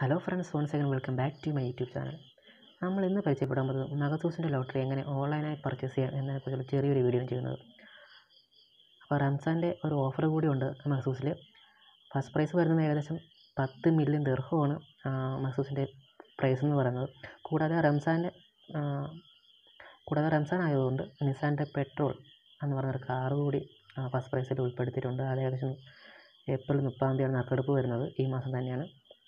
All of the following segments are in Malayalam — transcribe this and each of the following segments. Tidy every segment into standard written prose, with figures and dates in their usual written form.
Hello friends, once again welcome back to my YouTube channel. നമ്മൾ ഇന്ന് പരിചയപ്പെടാൻ പോകുന്നത് മെഗാസൂസിൻ്റെ ലോട്ടറി എങ്ങനെ ഓൺലൈനായി പർച്ചേസ് ചെയ്യാം എന്നതിനെക്കുറിച്ചുള്ള ചെറിയൊരു വീഡിയോ ചെയ്യുന്നത്. അപ്പോൾ റംസാൻ്റെ ഒരു ഓഫർ കൂടി ഉണ്ട് മെഗാസൂസിൽ. ഫസ്റ്റ് പ്രൈസ് വരുന്നത് ഏകദേശം 10 മില്യൺ ദിർഹമാണ് മെഗാസൂസിൻ്റെ പ്രൈസ് എന്ന് പറയുന്നത്. കൂടാതെ റംസാൻ ആയതുകൊണ്ട് നിസാൻ്റെ പെട്രോൾ എന്ന് പറഞ്ഞൊരു കാറ് കൂടി ഫസ്റ്റ് പ്രൈസിൽ ഉൾപ്പെടുത്തിയിട്ടുണ്ട്. അത് ഏകദേശം ഏപ്രിൽ 30 നറുക്കെടുപ്പ് വരുന്നത് ഈ മാസം തന്നെയാണ്.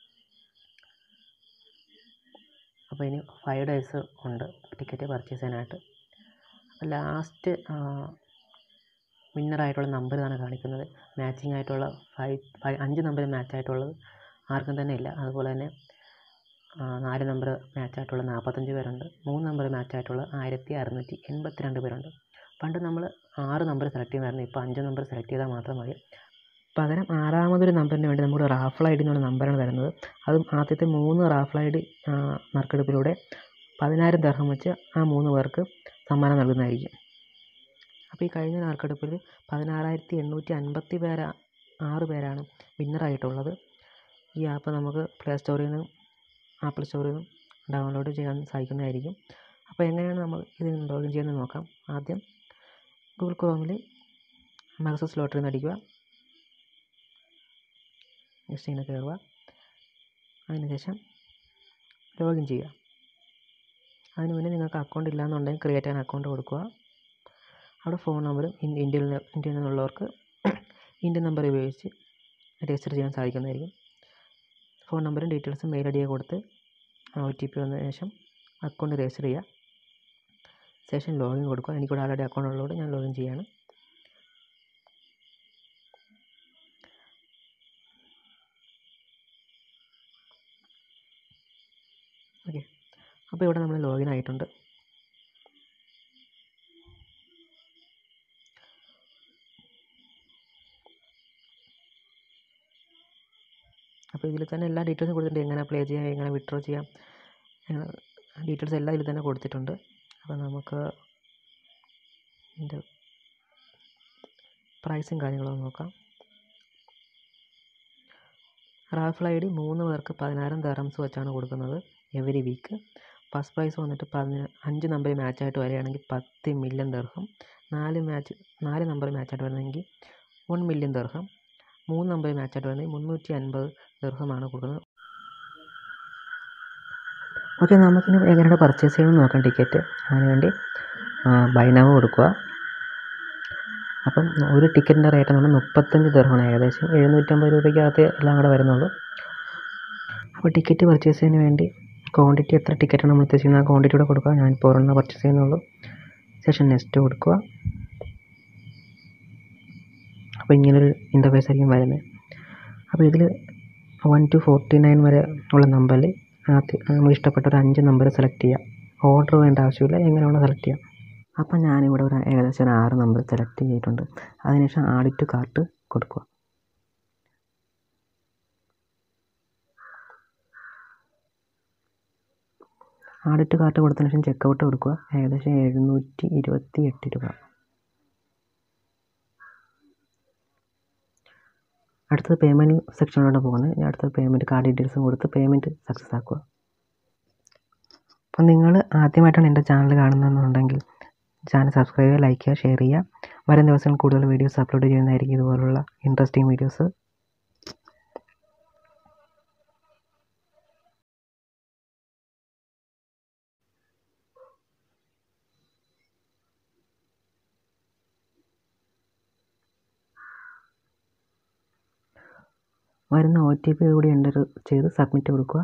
അപ്പോൾ ഇനി 5 ഡേയ്സ് ഉണ്ട് ടിക്കറ്റ് പർച്ചേസ് ചെയ്യാനായിട്ട്. ലാസ്റ്റ് വിന്നറായിട്ടുള്ള നമ്പർ ഇതാണ് കാണിക്കുന്നത്. മാച്ചിങ് ആയിട്ടുള്ള 5 നമ്പർ മാച്ചായിട്ടുള്ളത് ആർക്കും തന്നെ ഇല്ല. അതുപോലെ തന്നെ 4 നമ്പർ മാച്ചായിട്ടുള്ള 45 പേരുണ്ട്. 3 നമ്പർ മാച്ചായിട്ടുള്ള 1682 പേരുണ്ട്. പണ്ട് നമ്മൾ 6 നമ്പർ സെലക്ട് ചെയ്യുമായിരുന്നു. ഇപ്പോൾ 5 നമ്പർ സെലക്ട് ചെയ്താൽ മാത്രം മതി. പകരം 6ാമതൊരു നമ്പറിന് വേണ്ടി നമുക്ക് റാഫിൾ ഐ ഡി എന്നുള്ള നമ്പറാണ് തരുന്നത്. അതും ആദ്യത്തെ 3 റാഫിൾ ഐ ഡി നറുക്കെടുപ്പിലൂടെ 10,000 ദിർഹം വെച്ച് ആ 3 പേർക്ക് സമ്മാനം നൽകുന്നതായിരിക്കും. അപ്പോൾ ഈ കഴിഞ്ഞ നറുക്കെടുപ്പിൽ 16,856 പേരാണ് വിന്നറായിട്ടുള്ളത്. ഈ ആപ്പ് നമുക്ക് പ്ലേ സ്റ്റോറിൽ നിന്നും ആപ്പിൾ സ്റ്റോറിൽ നിന്നും ഡൗൺലോഡ് ചെയ്യാൻ സാധിക്കുന്നതായിരിക്കും. അപ്പോൾ എങ്ങനെയാണ് നമ്മൾ ഇത് ലോഗിൻ ചെയ്യുന്നത് നോക്കാം. ആദ്യം ഗൂഗിൾ ക്രോമിൽ മെഗാസൂസ് ലോട്ടറി എന്ന് അടിക്കുക. ജസ്റ്റ് ഇങ്ങനെ കയറുക. അതിനുശേഷം ലോഗിൻ ചെയ്യുക. അതിന് മുന്നേ നിങ്ങൾക്ക് അക്കൗണ്ട് ഇല്ലയെന്നുണ്ടെങ്കിൽ ക്രിയേറ്റ് ആൻ അക്കൗണ്ട് കൊടുക്കുക. അവിടെ ഫോൺ നമ്പറും ഇന്ത്യയിൽ നിന്നുള്ളവർക്ക് ഇന്ത്യൻ നമ്പർ ഉപയോഗിച്ച് രജിസ്റ്റർ ചെയ്യാൻ സാധിക്കുന്നതായിരിക്കും. ഫോൺ നമ്പറും ഡീറ്റെയിൽസും മെയിൽ ഐ ഡി കൊടുത്ത് OTP വന്നതിന് ശേഷം അക്കൗണ്ട് രജിസ്റ്റർ ചെയ്യുക. ശേഷം ലോഗിൻ കൊടുക്കുക. എനിക്കിവിടെ ആൾറെഡി അക്കൗണ്ട് ഉള്ളതുകൊണ്ട് ഞാൻ ലോഗിൻ ചെയ്യാണ്. ഓക്കെ, അപ്പോൾ ഇവിടെ നമ്മൾ ലോഗിൻ ആയിട്ടുണ്ട്. അപ്പോൾ ഇതിൽ തന്നെ എല്ലാ ഡീറ്റെയിൽസും കൊടുത്തിട്ടുണ്ട്. എങ്ങനെ അപ്ലൈ ചെയ്യാം, എങ്ങനെ വിഡ്രോ ചെയ്യാം, ഡീറ്റെയിൽസ് എല്ലാം ഇതിൽ തന്നെ കൊടുത്തിട്ടുണ്ട്. അപ്പോൾ നമുക്ക് ഇതിൻ്റെ പ്രൈസും കാര്യങ്ങളും നോക്കാം. റാഫിൾ ഐ ഡി 3 പേർക്ക് 10,000 ദിർഹംസ് വെച്ചാണ് കൊടുക്കുന്നത് എവരി വീക്ക്. ഫസ്റ്റ് പ്രൈസ് വന്നിട്ട് 5 നമ്പർ മാച്ചായിട്ട് വരികയാണെങ്കിൽ 10 മില്യൺ ദിർഹം. 4 നമ്പർ മാച്ചായിട്ട് വരുന്നെങ്കിൽ 1 മില്യൺ ദിർഹം. 3 നമ്പർ മാച്ചായിട്ട് വരുന്നെങ്കിൽ 350 ദിർഹമാണ് കൊടുക്കുന്നത്. ഓക്കെ, നമുക്കിനി എങ്ങനെയാണ് പർച്ചേസ് ചെയ്യണമെന്ന് നോക്കാം ടിക്കറ്റ്. അതിനുവേണ്ടി ബൈ നൗ കൊടുക്കുക. അപ്പം ഒരു ടിക്കറ്റിൻ്റെ റേറ്റ് എന്ന് പറഞ്ഞാൽ 35 ദിർഹമാണ്. ഏകദേശം 750 രൂപയ്ക്കകത്ത് എല്ലാം കൂടെ വരുന്നുള്ളൂ. അപ്പോൾ ടിക്കറ്റ് പർച്ചേസ് ചെയ്യുന്നതിന് വേണ്ടി ക്വാണ്ടിറ്റി എത്ര ടിക്കറ്റാണ് നമ്മൾ ഉദ്ദേശിക്കുന്നത് ആ ക്വാണ്ടിറ്റി കൂടെ കൊടുക്കുക. ഞാനിപ്പോൾ ഒരെണ്ണം പർച്ചേസ് ചെയ്യുന്നുള്ളൂ. ശേഷം നെക്സ്റ്റ് കൊടുക്കുക. അപ്പോൾ ഇങ്ങനൊരു ഇൻ്റർഫേസ് ആയിരിക്കും വരുന്നത്. അപ്പോൾ ഇതിൽ 1 to 49 വരെ ഉള്ള നമ്പറിൽ നമ്മൾ ഇഷ്ടപ്പെട്ട ഒരു 5 നമ്പർ സെലക്ട് ചെയ്യുക. ഓർഡർ വേണ്ട ആവശ്യമില്ല, എങ്ങനെ വേണം സെലക്ട് ചെയ്യാം. അപ്പം ഞാനിവിടെ ഏകദേശം 6 നമ്പർ സെലക്ട് ചെയ്തിട്ടുണ്ട്. അതിനുശേഷം ആഡ് ടു കാർട്ട് കൊടുക്കുക. ആഡ് ടു കാർട്ട് കൊടുത്തതിന് ശേഷം ചെക്കൗട്ട് കൊടുക്കുക. ഏകദേശം 728 രൂപ. അടുത്തത് പേയ്മെൻറ്റ് സെക്ഷനിലൂടെ പോകുന്നത്. അടുത്തത് പേയ്മെൻറ്റ് കാർഡ് ഡീറ്റെയിൽസും കൊടുത്ത് പേയ്മെൻറ്റ് സക്സസ് ആക്കുക. അപ്പം നിങ്ങൾ ആദ്യമായിട്ടാണ് എൻ്റെ ചാനൽ കാണുന്നതെന്നുണ്ടെങ്കിൽ ചാനൽ സബ്സ്ക്രൈബ് ചെയ്യുക, ലൈക്ക് ചെയ്യുക, ഷെയർ ചെയ്യുക. വരും ദിവസം കൂടുതൽ വീഡിയോസ് അപ്ലോഡ് ചെയ്യുന്നതായിരിക്കും, ഇതുപോലുള്ള ഇൻട്രസ്റ്റിംഗ് വീഡിയോസ്. വരുന്ന OTP കൂടി എൻ്റർ ചെയ്ത് സബ്മിറ്റ് കൊടുക്കുക.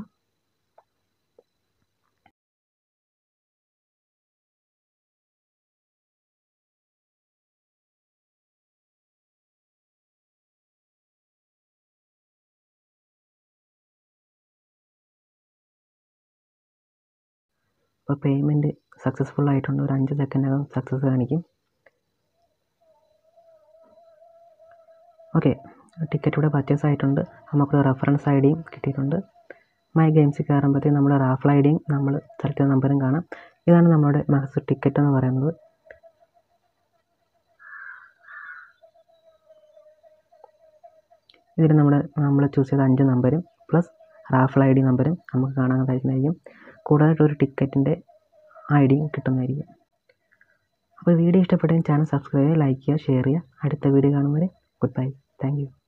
അപ്പോൾ പേയ്മെൻറ്റ് സക്സസ്ഫുൾ ആയിട്ടുണ്ട്. ഒരു 5 സെക്കൻഡിനകം സക്സസ് കാണിക്കും. ഓക്കെ, ടിക്കറ്റ് ഇവിടെ പർച്ചേസ് ആയിട്ടുണ്ട്. നമുക്ക് റെഫറൻസ് ഐ ഡിയും കിട്ടിയിട്ടുണ്ട്. മൈ ഗെയിംസിൽ കയറുമ്പോഴത്തേക്കും നമ്മുടെ റാഫിൾ ഐ ഡിയും നമ്മൾ സെലക്ട് ചെയ്ത നമ്പറും കാണാം. ഇതാണ് നമ്മുടെ മെഗാസൂസ് ടിക്കറ്റ് എന്ന് പറയുന്നത്. ഇതിൽ നമ്മൾ ചൂസ് ചെയ്ത 5 നമ്പരും പ്ലസ് റാഫിൾ ID നമ്പരും നമുക്ക് കാണാൻ സാധിക്കുന്നതായിരിക്കും. കൂടുതലായിട്ടൊരു ടിക്കറ്റിൻ്റെ ID കിട്ടുന്നതായിരിക്കും. അപ്പോൾ വീഡിയോ ഇഷ്ടപ്പെട്ടെങ്കിൽ ചാനൽ സബ്സ്ക്രൈബ് ചെയ്യുക, ലൈക്ക് ചെയ്യുക, ഷെയർ ചെയ്യുക. അടുത്ത വീഡിയോ കാണും വരെ ഗുഡ് ബൈ. Thank you.